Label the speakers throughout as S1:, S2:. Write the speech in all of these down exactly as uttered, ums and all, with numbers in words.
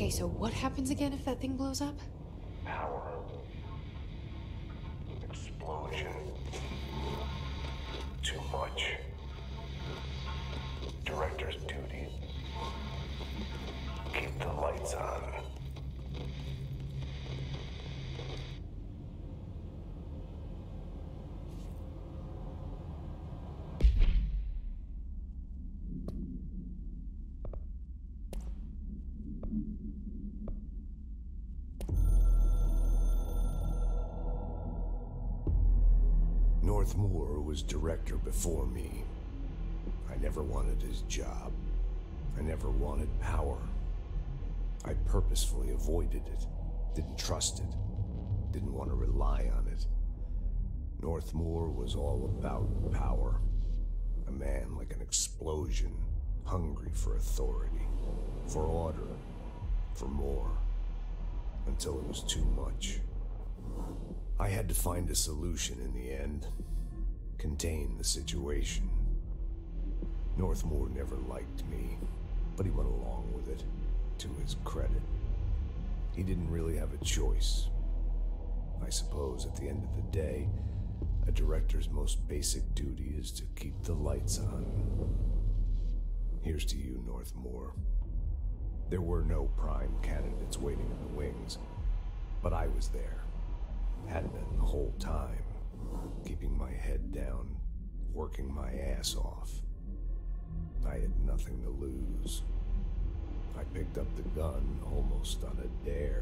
S1: Okay, so what happens again if that thing blows up?
S2: Power. Explosion. Too much. Director's duty. Keep the lights on.
S3: Northmoor was director before me. I never wanted his job. I never wanted power. I purposefully avoided it, didn't trust it, didn't want to rely on it. Northmoor was all about power. A man like an explosion, hungry for authority, for order, for more, until it was too much. I had to find a solution in the end, contain the situation. Northmoor never liked me, but he went along with it, to his credit. He didn't really have a choice. I suppose at the end of the day, a director's most basic duty is to keep the lights on. Here's to you, Northmoor. There were no prime candidates waiting in the wings, but I was there. Had been the whole time, keeping my head down, working my ass off. I had nothing to lose. I picked up the gun almost on a dare.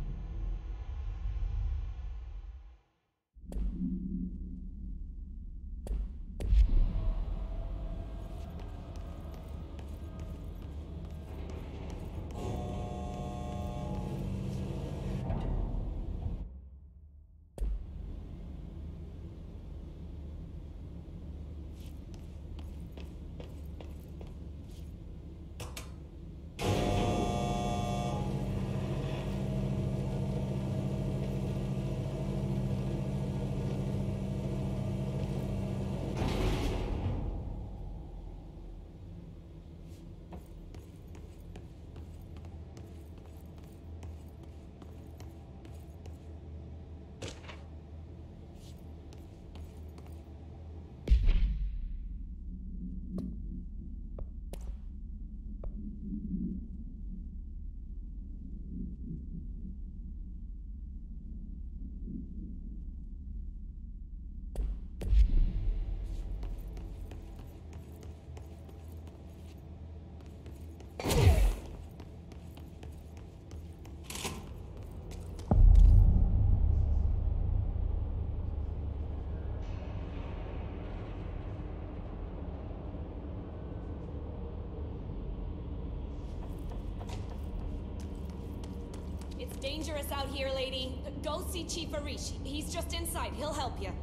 S4: It's dangerous out here, lady. Go see Chief Arish. He's just inside. He'll help you.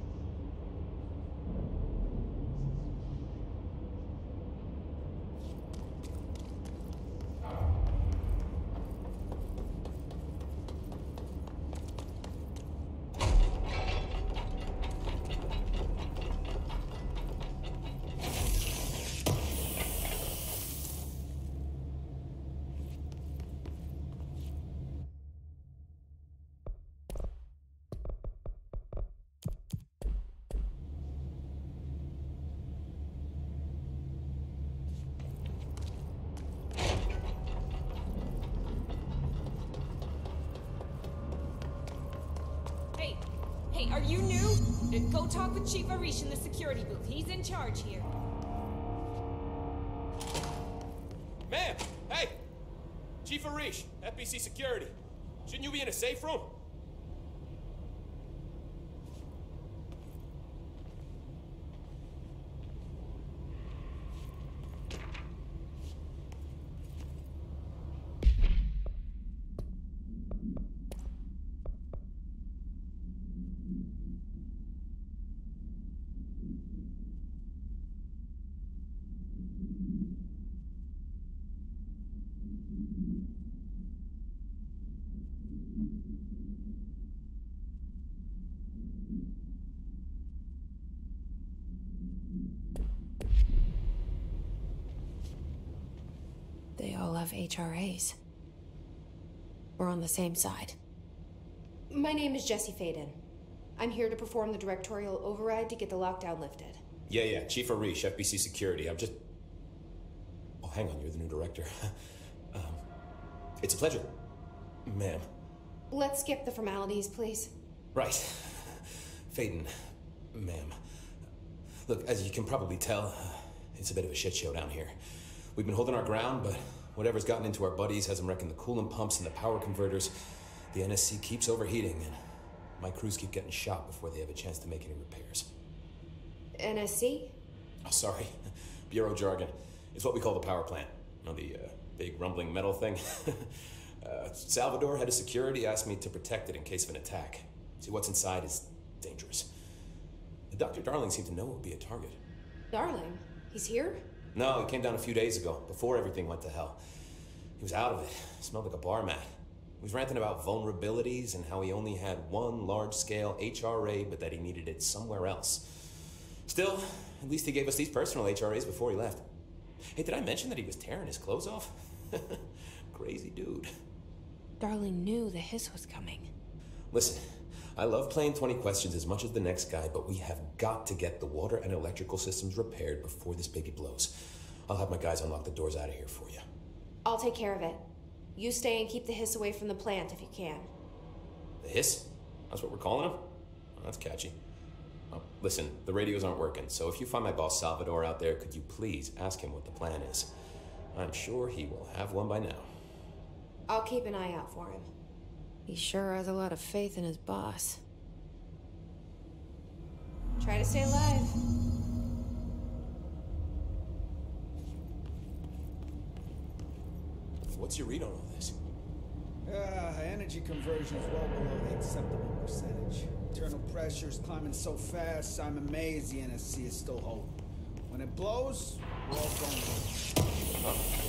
S4: Hey, are you new? Go talk with Chief Arish in the security booth. He's in charge here.
S5: Ma'am! Hey! Chief Arish, F B C Security. Shouldn't you be in a safe room?
S1: They all have H R As. We're on the same side.
S6: My name is Jesse Faden. I'm here to perform the directorial override to get the lockdown lifted.
S5: Yeah, yeah, Chief Arish, F B C Security. I'm just... Oh, hang on, you're the new director. um, it's a pleasure, ma'am.
S6: Let's skip the formalities, please.
S5: Right. Faden, ma'am. Look, as you can probably tell, it's a bit of a shit show down here. We've been holding our ground, but whatever's gotten into our buddies has them wrecking the coolant pumps and the power converters. The N S C keeps overheating, and my crews keep getting shot before they have a chance to make any repairs.
S6: N S C?
S5: Oh, sorry. Bureau jargon. It's what we call the power plant. You know, the uh, big rumbling metal thing? uh, Salvador, head of security, asked me to protect it in case of an attack. See, what's inside is dangerous. Doctor Darling seemed to know it would be a target.
S6: Darling? He's here?
S5: No, he came down a few days ago, before everything went to hell. He was out of it. Smelled like a bar mat. He was ranting about vulnerabilities and how he only had one large-scale H R A, but that he needed it somewhere else. Still, at least he gave us these personal H R As before he left. Hey, did I mention that he was tearing his clothes off? Crazy dude.
S1: Darling knew the hiss was coming.
S5: Listen, I love playing twenty questions as much as the next guy, but we have got to get the water and electrical systems repaired before this baby blows. I'll have my guys unlock the doors out of here for you.
S6: I'll take care of it. You stay and keep the hiss away from the plant if you can.
S5: The hiss? That's what we're calling him? Oh, that's catchy. Oh, listen, the radios aren't working, so if you find my boss Salvador out there, could you please ask him what the plan is? I'm sure he will have one by now.
S6: I'll keep an eye out for him.
S1: He sure has a lot of faith in his boss.
S6: Try to stay alive.
S5: What's your read on all this?
S7: Uh, energy conversion is well below the acceptable percentage. Internal pressure is climbing so fast, I'm amazed the N S C is still holding. When it blows, we're all going.
S5: Huh.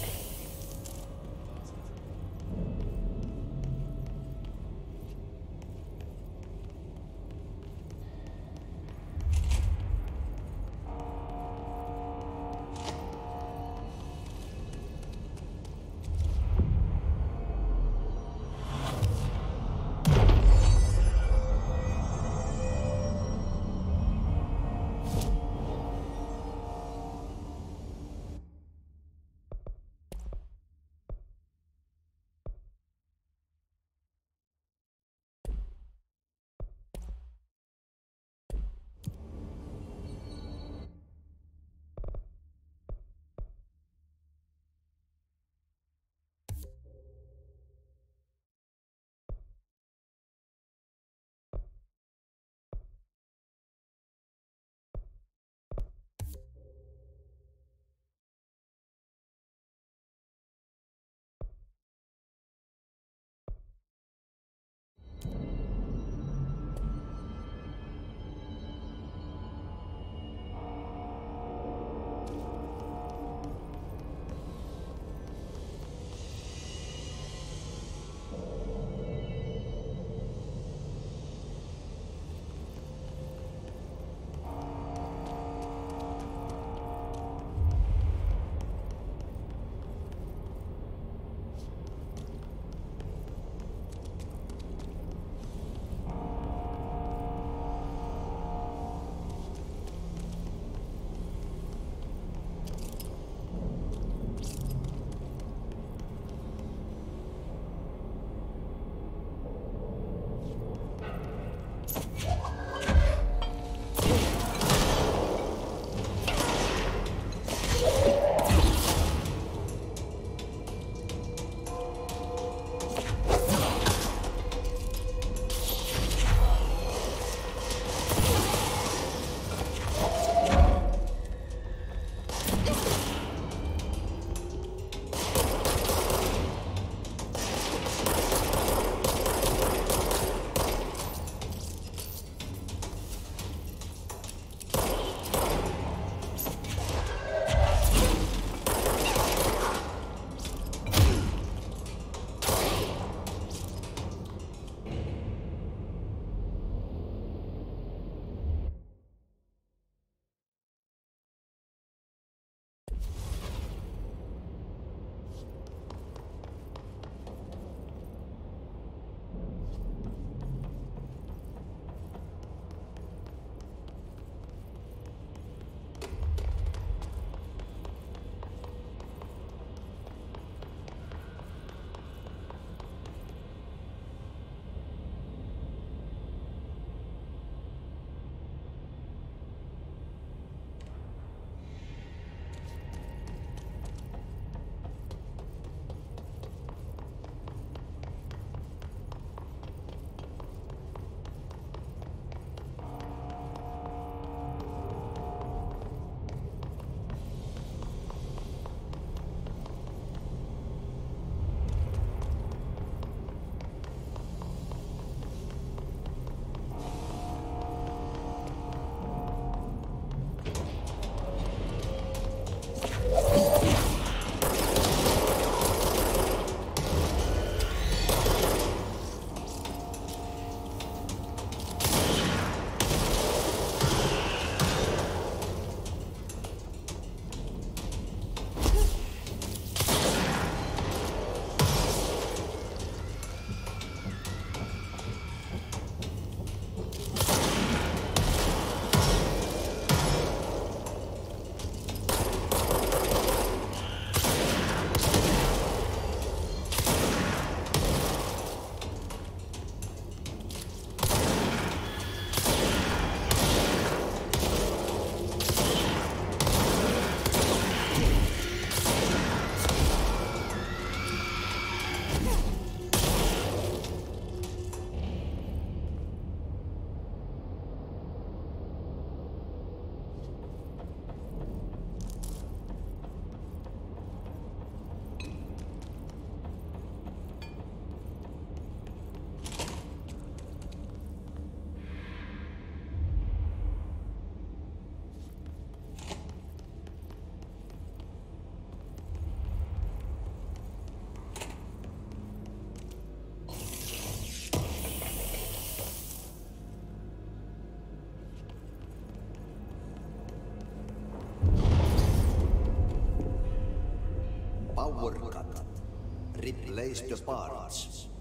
S8: power cut. Replace the parts.